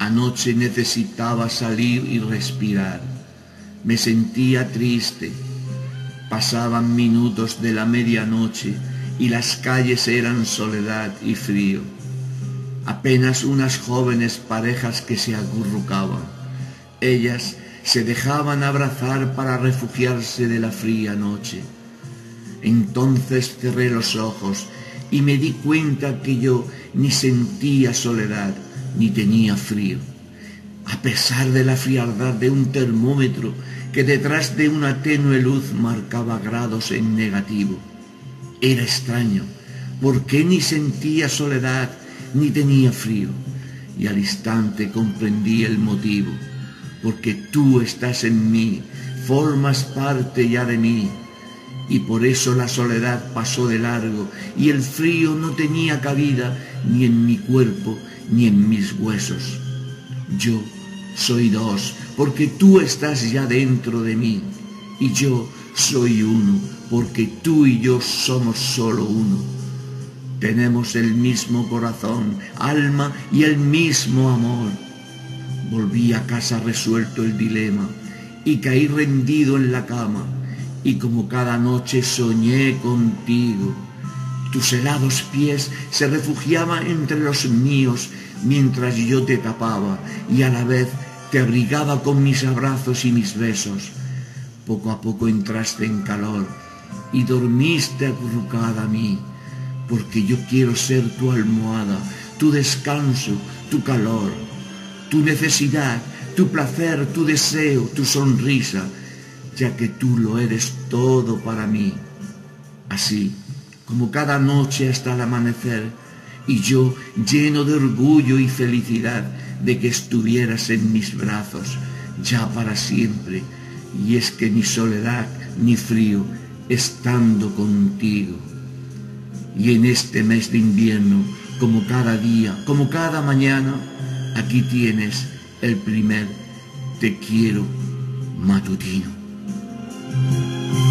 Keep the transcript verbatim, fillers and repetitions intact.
Anoche necesitaba salir y respirar. Me sentía triste. Pasaban minutos de la medianoche y las calles eran soledad y frío. Apenas unas jóvenes parejas que se acurrucaban. Ellas se dejaban abrazar para refugiarse de la fría noche. Entonces cerré los ojos y me di cuenta que yo ni sentía soledad ni tenía frío. A pesar de la frialdad de un termómetro que detrás de una tenue luz marcaba grados en negativo. Era extraño, porque ni sentía soledad ni tenía frío, y al instante comprendí el motivo, porque tú estás en mí, formas parte ya de mí, y por eso la soledad pasó de largo, y el frío no tenía cabida ni en mi cuerpo ni en mis huesos. Yo soy dos, porque tú estás ya dentro de mí, y yo soy uno, porque tú y yo somos solo uno. Tenemos el mismo corazón, alma y el mismo amor. Volví a casa resuelto el dilema, y caí rendido en la cama, y como cada noche soñé contigo. Tus helados pies se refugiaban entre los míos mientras yo te tapaba y a la vez te abrigaba con mis abrazos y mis besos. Poco a poco entraste en calor y dormiste acurrucada a mí, porque yo quiero ser tu almohada, tu descanso, tu calor, tu necesidad, tu placer, tu deseo, tu sonrisa, ya que tú lo eres todo para mí. Así como cada noche hasta el amanecer, y yo lleno de orgullo y felicidad de que estuvieras en mis brazos, ya para siempre, y es que ni soledad ni frío estando contigo. Y en este mes de invierno, como cada día, como cada mañana, aquí tienes el primer te quiero matutino.